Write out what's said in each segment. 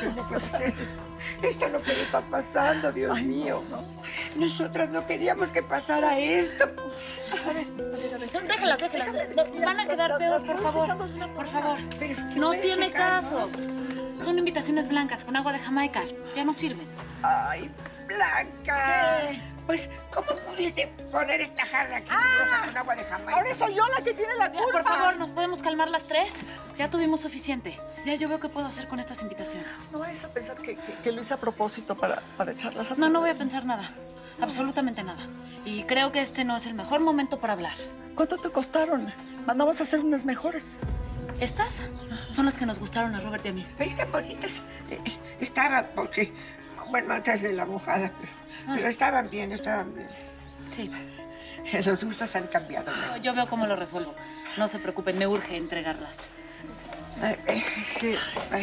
¿Cómo puede ser esto? Esto no puede estar pasando, Dios mío. No. Nosotras no queríamos que pasara esto. A ver. No, déjalas. No, van a quedar pedos, por favor. Por favor. No tiene caso. Son invitaciones blancas con agua de Jamaica. Ya no sirven. Ay, Blanca. ¿Qué? Pues, ¿cómo pudiste poner esta jarra aquí rosa con agua de Jamaica? Ahora soy yo la que tiene la Ya, culpa. por favor, ¿nos podemos calmar las tres? Ya tuvimos suficiente. Ya yo veo qué puedo hacer con estas invitaciones. No vayas a pensar que lo hice a propósito para echarlas a No voy a pensar nada. Absolutamente nada. Y creo que este no es el mejor momento para hablar. ¿Cuánto te costaron? Mandamos a hacer unas mejores. Estas son las que nos gustaron a Robert y a mí. Pero están bonitas. Estaban porque, bueno, antes de la mojada, pero estaban bien. Sí. Los gustos han cambiado, ¿no? Yo veo cómo lo resuelvo. No se preocupen, me urge entregarlas. Sí. Ay.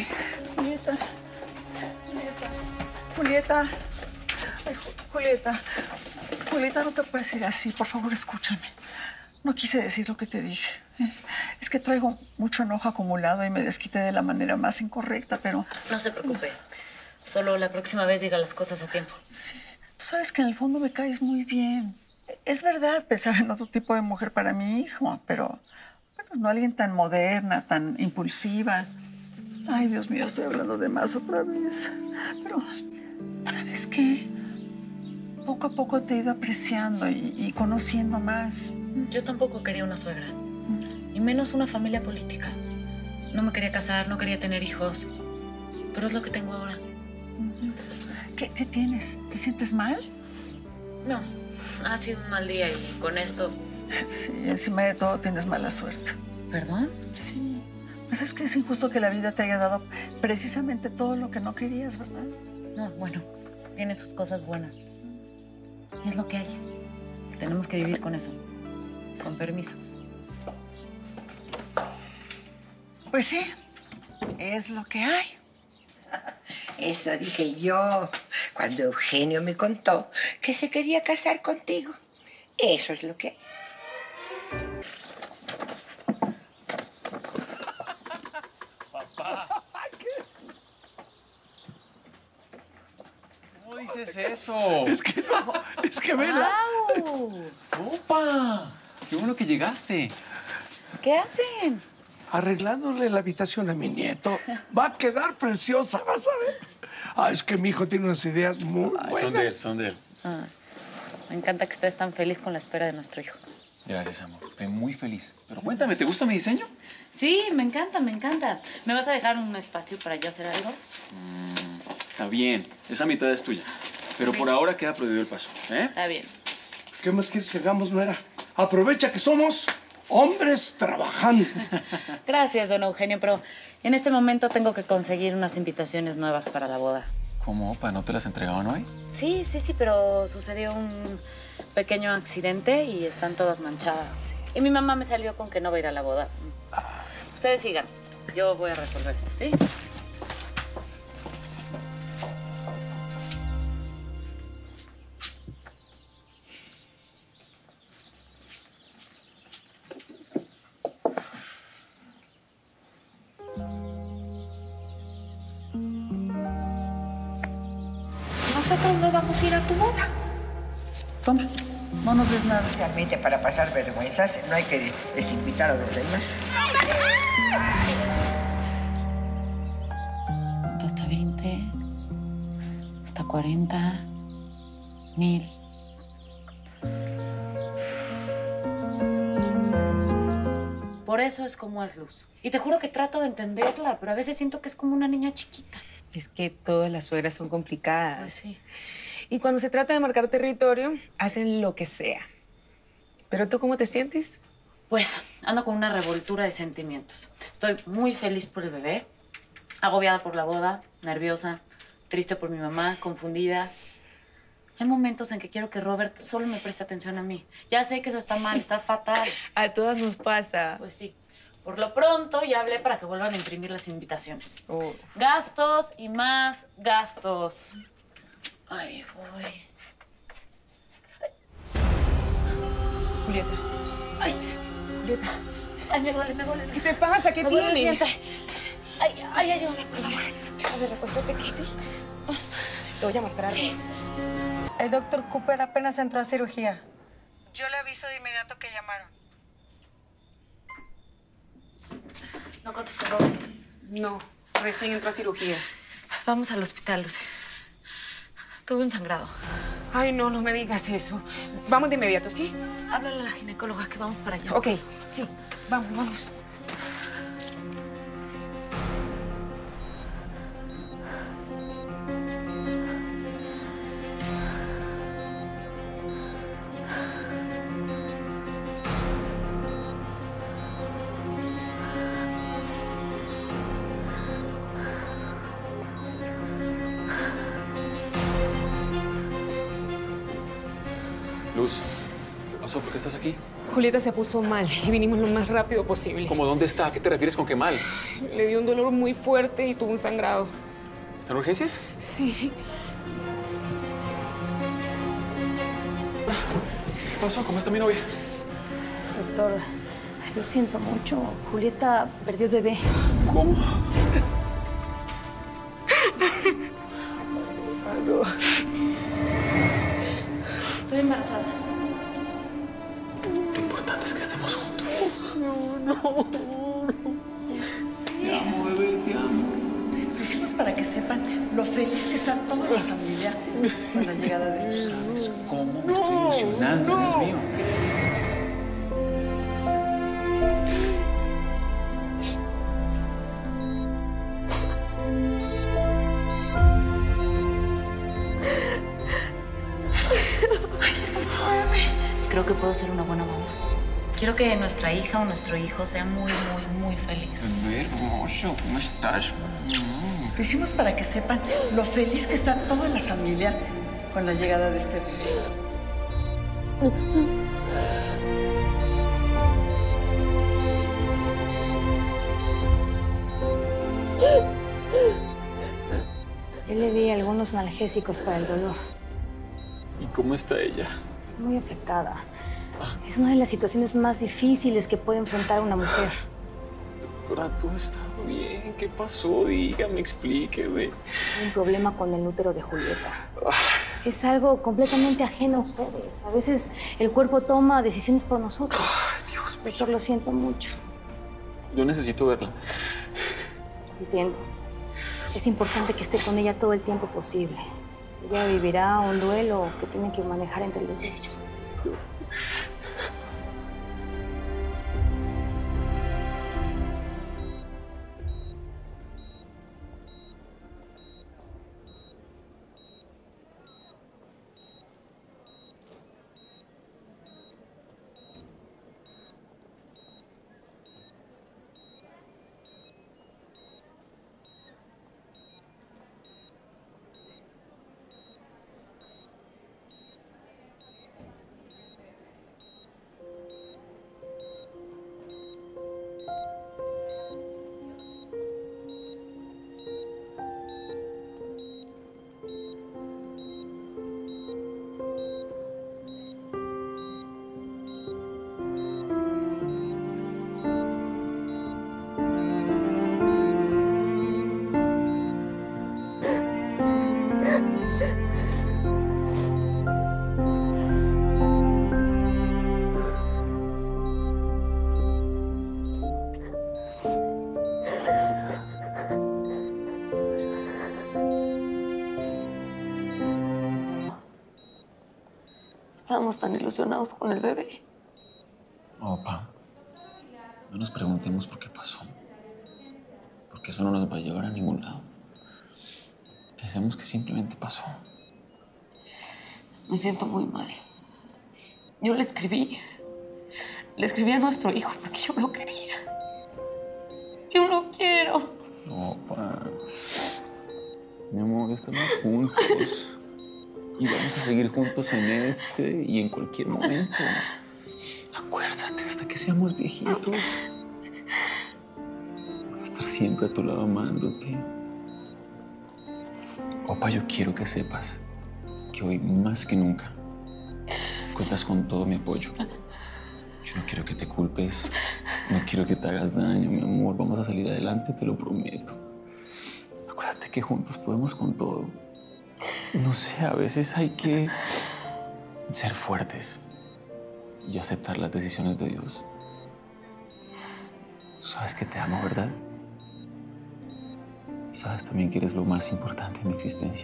Julieta. Ay, Julieta, no te puedes ir así. Por favor, escúchame. No quise decir lo que te dije. Es que traigo mucho enojo acumulado y me desquité de la manera más incorrecta, pero... No se preocupe. Solo la próxima vez diga las cosas a tiempo. Sí, tú sabes que en el fondo me caes muy bien. Es verdad, pensaba en otro tipo de mujer para mi hijo, pero bueno, no alguien tan moderna, tan impulsiva. Ay, Dios mío, estoy hablando de más otra vez. Pero, ¿sabes qué? Poco a poco te he ido apreciando y conociendo más. Yo tampoco quería una suegra. Y menos una familia política. No me quería casar, no quería tener hijos. Pero es lo que tengo ahora. ¿Qué tienes? ¿Te sientes mal? No, ha sido un mal día y con esto... Sí, encima de todo tienes mala suerte. ¿Perdón? Sí. Pues es que es injusto que la vida te haya dado precisamente todo lo que no querías, ¿verdad? No, bueno, tiene sus cosas buenas. Y es lo que hay. Tenemos que vivir con eso. Con permiso. Pues sí, es lo que hay. Eso dije yo cuando Eugenio me contó que se quería casar contigo. Eso es lo que hay. ¿Cómo dices eso? Es que vela. ¡Guau! ¡Opa! ¡Qué bueno que llegaste! ¿Qué hacen? Arreglándole la habitación a mi nieto. Va a quedar preciosa, vas a ver. Ah, es que mi hijo tiene unas ideas muy buenas. Son de él. Me encanta que estés tan feliz con la espera de nuestro hijo. Gracias, amor. Estoy muy feliz. Pero cuéntame, ¿te gusta mi diseño? Sí, me encanta. ¿Me vas a dejar un espacio para yo hacer algo? Está bien. Esa mitad es tuya. Pero por ahora queda prohibido el paso, ¿eh? Está bien. ¿Qué más quieres que hagamos, Nuera? Aprovecha que somos hombres trabajando. Gracias, don Eugenio, pero en este momento tengo que conseguir unas invitaciones nuevas para la boda. ¿Cómo, opa? ¿No te las entregaban hoy? Sí, pero sucedió un pequeño accidente y están todas manchadas. Y mi mamá me salió con que no va a ir a la boda. Ustedes sigan. Yo voy a resolver esto, ¿sí? Nosotros no vamos a ir a tu boda. Toma, no nos des nada. Realmente para pasar vergüenzas no hay que desinvitar a los demás. Hasta 20, hasta 40, 1000. Por eso es como es Luz. Y te juro que trato de entenderla, pero a veces siento que es como una niña chiquita. Es que todas las suegras son complicadas. Pues sí. Y cuando se trata de marcar territorio, hacen lo que sea. ¿Pero tú cómo te sientes? Pues ando con una revoltura de sentimientos. Estoy muy feliz por el bebé, agobiada por la boda, nerviosa, triste por mi mamá, confundida. Hay momentos en que quiero que Robert solo me preste atención a mí. Ya sé que eso está mal, está fatal. A todas nos pasa. Pues sí. Por lo pronto ya hablé para que vuelvan a imprimir las invitaciones. Oh. Gastos y más gastos. Ay, voy. Julieta. Ay, Julieta. ay, me duele. ¿Qué te pasa? ¿Qué Me duele el tienes? diente. Ay, ayúdame, por favor. A ver, acuéstate aquí, ¿sí? Lo voy a marcar a Sí. El doctor Cooper apenas entró a cirugía. Yo le aviso de inmediato que llamaron. No contestó Roberto. No, recién entró a cirugía. Vamos al hospital, Lucy. Tuve un sangrado. Ay, no, no me digas eso. Vamos de inmediato, ¿sí? Háblale a la ginecóloga que vamos para allá. Ok, sí. Vamos, vamos. Luz, ¿qué pasó? ¿Por qué estás aquí? Julieta se puso mal y vinimos lo más rápido posible. ¿Cómo? ¿Dónde está? ¿A qué te refieres con qué mal? Le dio un dolor muy fuerte y tuvo un sangrado. ¿Están en urgencias? Sí. ¿Qué pasó? ¿Cómo está mi novia? Doctor, lo siento mucho. Julieta perdió el bebé. ¿Cómo? Estoy embarazada. Lo importante es que estemos juntos. Te amo, bebé, te amo. Lo hicimos para que sepan lo feliz que está toda la familia con la llegada de este ¿Sabes cómo me estoy ilusionando, Dios mío? Creo que puedo ser una buena mamá. Quiero que nuestra hija o nuestro hijo sea muy, muy, muy feliz. Bebé hermoso, ¿cómo estás? Lo hicimos para que sepan lo feliz que está toda la familia con la llegada de este bebé. Yo le di algunos analgésicos para el dolor. ¿Y cómo está ella? Muy afectada. Es una de las situaciones más difíciles que puede enfrentar una mujer. Doctora, ¿todo está bien? ¿Qué pasó? Dígame, explíqueme. Hay un problema con el útero de Julieta. Es algo completamente ajeno a ustedes. A veces el cuerpo toma decisiones por nosotros. Dios mío. Doctor, lo siento mucho. Yo necesito verla. Entiendo. Es importante que esté con ella todo el tiempo posible. Ella vivirá un duelo que tiene que manejar entre los dos. Estábamos tan ilusionados con el bebé. Opa, no nos preguntemos por qué pasó. Porque eso no nos va a llevar a ningún lado. Pensemos que simplemente pasó. Me siento muy mal. Yo le escribí a nuestro hijo porque yo lo quería. Yo lo quiero. Opa. Mi amor, estamos juntos. Y vamos a seguir juntos en este y en cualquier momento. Acuérdate, hasta que seamos viejitos. Voy a estar siempre a tu lado amándote. Opa, yo quiero que sepas que hoy más que nunca cuentas con todo mi apoyo. Yo no quiero que te culpes, no quiero que te hagas daño, mi amor. Vamos a salir adelante, te lo prometo. Acuérdate sé que juntos podemos con todo. No sé, a veces hay que ser fuertes y aceptar las decisiones de Dios. Tú sabes que te amo, ¿verdad? Sabes también que eres lo más importante en mi existencia.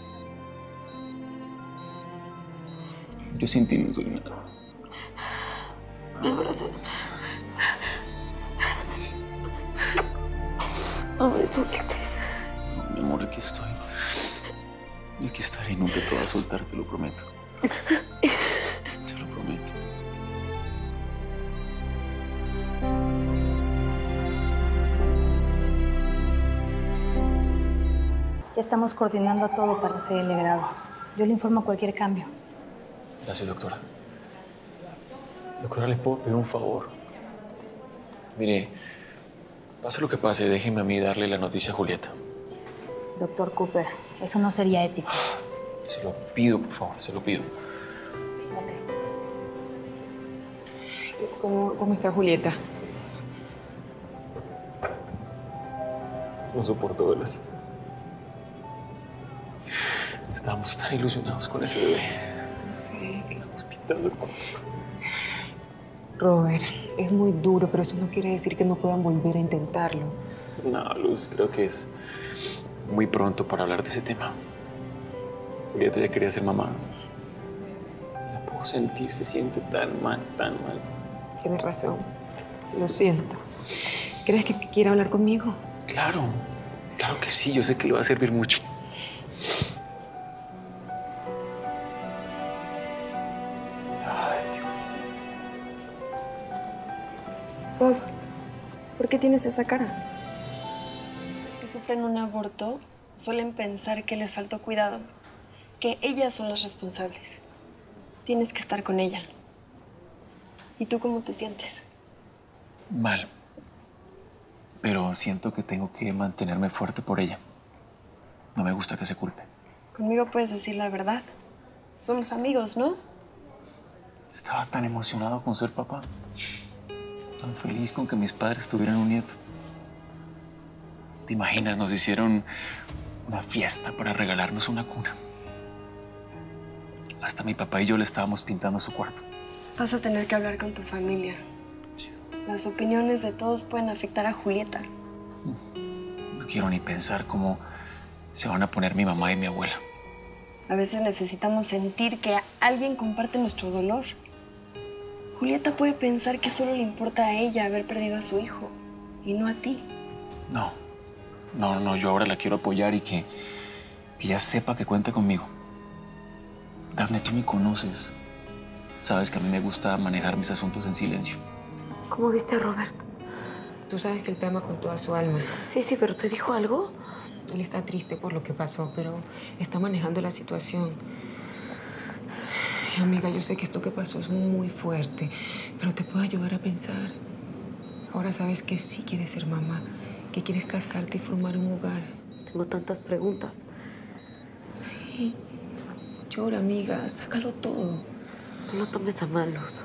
Yo sin ti no soy nada. Me abrazas. No me sueltes. No, mi amor, aquí estoy. Y aquí estaré y nunca te voy a soltar, te lo prometo. Te lo prometo. Ya estamos coordinando todo para hacer el legrado. Yo le informo cualquier cambio. Gracias, doctora. Doctora, ¿le puedo pedir un favor? Mire, pase lo que pase, déjeme a mí darle la noticia a Julieta. Doctor Cooper, eso no sería ético. Se lo pido, por favor, se lo pido. ¿Cómo está Julieta? No soporto verlas. Estábamos tan ilusionados con ese bebé. No sé. Estamos pintando el cuarto. Robert, es muy duro, pero eso no quiere decir que no puedan volver a intentarlo. No, Luz, creo que es muy pronto para hablar de ese tema. Julieta ya quería ser mamá. La puedo sentir, se siente tan mal, tan mal. Tienes razón. Lo siento. ¿Crees que quiere hablar conmigo? Claro, claro que sí. Yo sé que le va a servir mucho. Ay, Dios. Bob, ¿por qué tienes esa cara? Los que sufren un aborto suelen pensar que les faltó cuidado, que ellas son las responsables. Tienes que estar con ella. ¿Y tú cómo te sientes? Mal. Pero siento que tengo que mantenerme fuerte por ella. No me gusta que se culpe. Conmigo puedes decir la verdad. Somos amigos, ¿no? Estaba tan emocionado con ser papá. Tan feliz con que mis padres tuvieran un nieto. ¿Te imaginas? Nos hicieron una fiesta para regalarnos una cuna. Hasta mi papá y yo le estábamos pintando su cuarto. Vas a tener que hablar con tu familia. Las opiniones de todos pueden afectar a Julieta. No quiero ni pensar cómo se van a poner mi mamá y mi abuela. A veces necesitamos sentir que alguien comparte nuestro dolor. Julieta puede pensar que solo le importa a ella haber perdido a su hijo y no a ti. No, yo ahora la quiero apoyar y que ella sepa que cuenta conmigo. Daphne, tú me conoces. Sabes que a mí me gusta manejar mis asuntos en silencio. ¿Cómo viste a Robert? Tú sabes que él te ama con toda su alma. Sí, pero ¿te dijo algo? Él está triste por lo que pasó, pero está manejando la situación. Ay, amiga, yo sé que esto que pasó es muy fuerte, pero te puedo ayudar a pensar. Ahora sabes que sí quieres ser mamá, que quieres casarte y formar un hogar. Tengo tantas preguntas. Sí. Llora, amiga. Sácalo todo. No lo tomes a mal, Luz.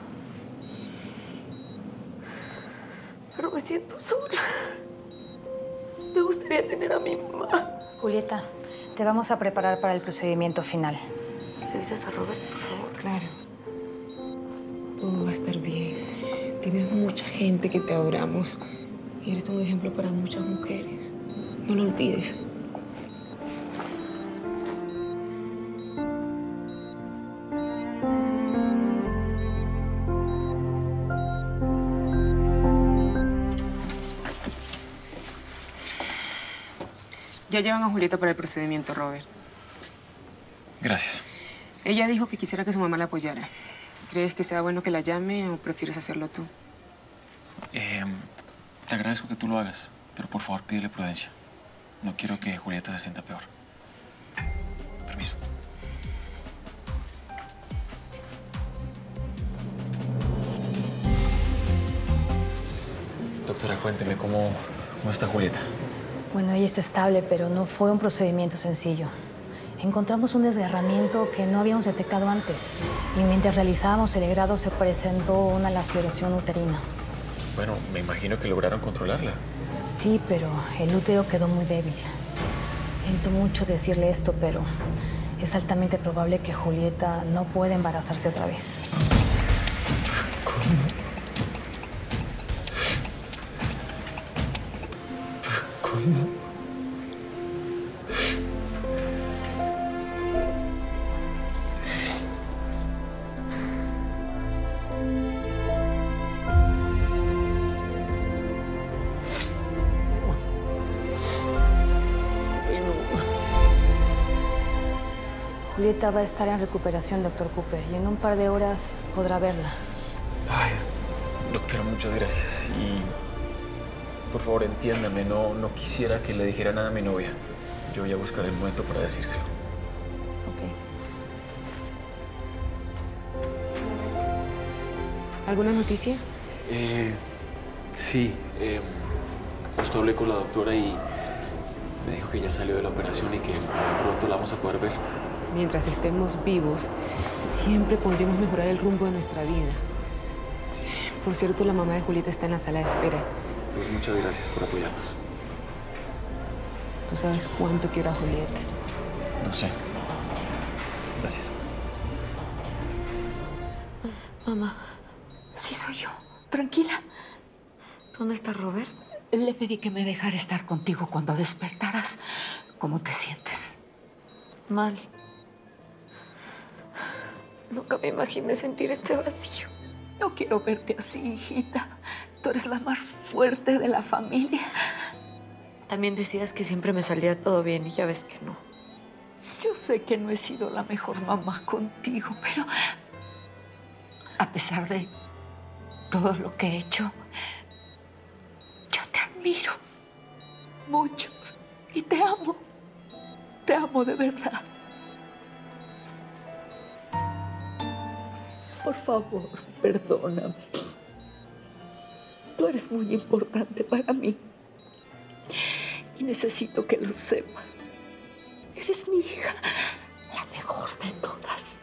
Pero me siento sola. Me gustaría tener a mi mamá. Julieta, te vamos a preparar para el procedimiento final. ¿Le avisas a Robert, por favor? Claro. Todo va a estar bien. Tienes mucha gente que te adoramos. Y eres un ejemplo para muchas mujeres. No lo olvides. Ya llevan a Julieta para el procedimiento, Robert. Gracias. Ella dijo que quisiera que su mamá la apoyara. ¿Crees que sea bueno que la llame o prefieres hacerlo tú? Te agradezco que tú lo hagas, pero por favor pídele prudencia. No quiero que Julieta se sienta peor. Permiso. Doctora, cuénteme, ¿cómo está Julieta? Bueno, ella está estable, pero no fue un procedimiento sencillo. Encontramos un desgarramiento que no habíamos detectado antes. Y mientras realizábamos el legrado se presentó una laceración uterina. Bueno, me imagino que lograron controlarla. Sí, pero el útero quedó muy débil. Siento mucho decirle esto, pero es altamente probable que Julieta no pueda embarazarse otra vez. ¿Cómo? Julieta va a estar en recuperación, doctor Cooper, y en un par de horas podrá verla. Ay, doctora, muchas gracias. Y por favor, entiéndame, no quisiera que le dijera nada a mi novia. Yo voy a buscar el momento para decírselo. Ok. ¿Alguna noticia? Sí, justo hablé con la doctora y me dijo que ya salió de la operación y que pronto la vamos a poder ver. Mientras estemos vivos, siempre podremos mejorar el rumbo de nuestra vida. Por cierto, la mamá de Julieta está en la sala de espera. Pues muchas gracias por apoyarnos. ¿Tú sabes cuánto quiero a Julieta? No sé. Gracias. Mamá. Sí, soy yo. Tranquila. ¿Dónde está Robert? Le pedí que me dejara estar contigo cuando despertaras. ¿Cómo te sientes? Mal. Nunca me imaginé sentir este vacío. No quiero verte así, hijita. Tú eres la más fuerte de la familia. También decías que siempre me salía todo bien y ya ves que no. Yo sé que no he sido la mejor mamá contigo, pero a pesar de todo lo que he hecho, yo te admiro mucho y te amo. Te amo de verdad. Por favor, perdóname. Tú eres muy importante para mí. Y necesito que lo sepas. Eres mi hija, la mejor de todas.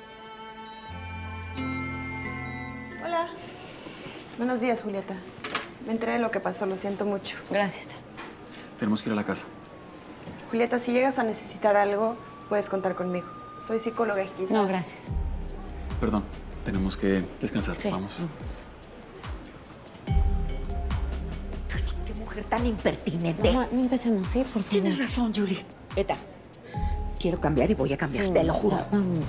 Hola. Buenos días, Julieta. Me enteré de lo que pasó, lo siento mucho. Gracias. Tenemos que ir a la casa. Julieta, si llegas a necesitar algo, puedes contar conmigo. Soy psicóloga y quizás... No, gracias. Perdón, tenemos que descansar. Sí. Vamos. Qué mujer tan impertinente. Mamá, no empecemos, ¿sí? Por favor. Tienes razón, Julie. Eta, quiero cambiar y voy a cambiar, Sí, te lo juro. Vamos.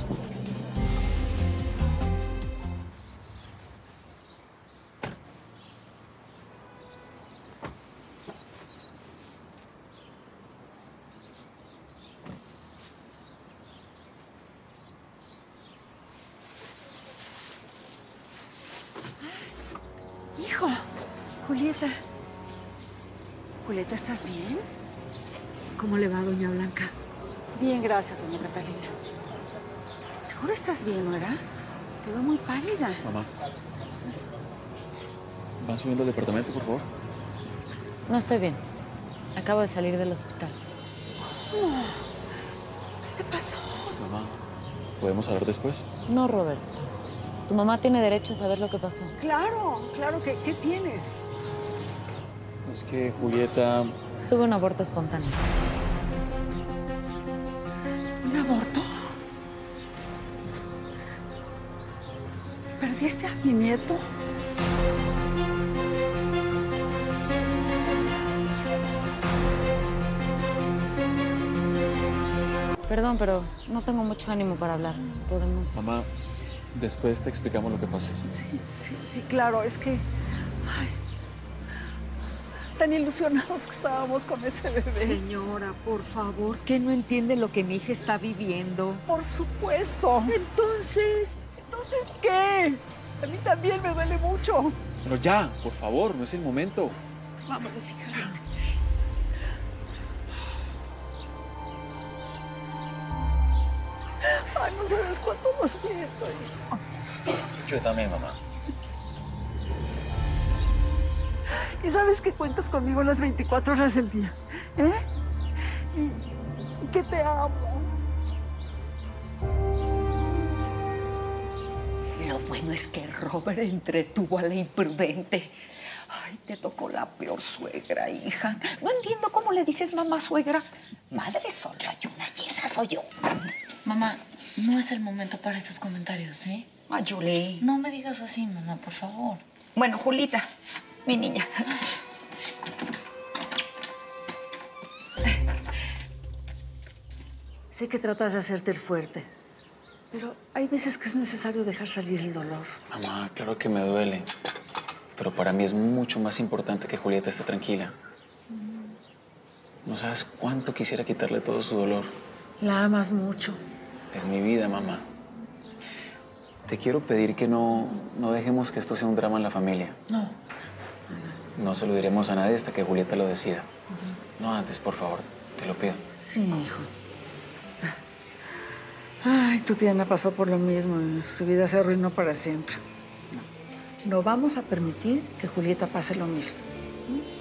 Hijo, Julieta. Julieta, ¿estás bien? ¿Cómo le va a doña Blanca? Bien, gracias, doña Catalina. ¿Seguro estás bien, no era? Te veo muy pálida. Mamá. ¿Van subiendo al departamento, por favor? No estoy bien. Acabo de salir del hospital. ¿Qué te pasó? Mamá, ¿podemos hablar después? No, Robert. Tu mamá tiene derecho a saber lo que pasó. Claro, claro. ¿Qué tienes? Es que Julieta... Tuve un aborto espontáneo. ¿Un aborto? ¿Perdiste a mi nieto? Perdón, pero no tengo mucho ánimo para hablar. Podemos... Mamá, después te explicamos lo que pasó. Sí, claro. Es que... Ay, tan ilusionados que estábamos con ese bebé. Señora, por favor, ¿qué no entiende lo que mi hija está viviendo? Por supuesto. Entonces... ¿Entonces qué? A mí también me duele mucho. Pero ya, por favor, no es el momento. Vámonos, hija. Ay, no sabes cuánto lo siento, hijo. Yo también, mamá. Y sabes que cuentas conmigo las 24 horas del día, ¿eh? Y que te amo. Lo bueno es que Robert entretuvo a la imprudente. Ay, te tocó la peor suegra, hija. No entiendo cómo le dices mamá suegra. Madre solo hay una y esa soy yo. Mamá, no es el momento para esos comentarios, ¿sí? Ay, Julie. No me digas así, mamá, por favor. Bueno, Julita, mi niña. Sé que tratas de hacerte el fuerte, pero hay veces que es necesario dejar salir el dolor. Mamá, claro que me duele. Pero para mí es mucho más importante que Julieta esté tranquila. No sabes cuánto quisiera quitarle todo su dolor. La amas mucho. Es mi vida, mamá. Te quiero pedir que no dejemos que esto sea un drama en la familia. No. No se lo diremos a nadie hasta que Julieta lo decida. No antes, por favor. Te lo pido. Sí, hijo. Ay, tu tía Ana pasó por lo mismo y su vida se arruinó para siempre. No vamos a permitir que Julieta pase lo mismo.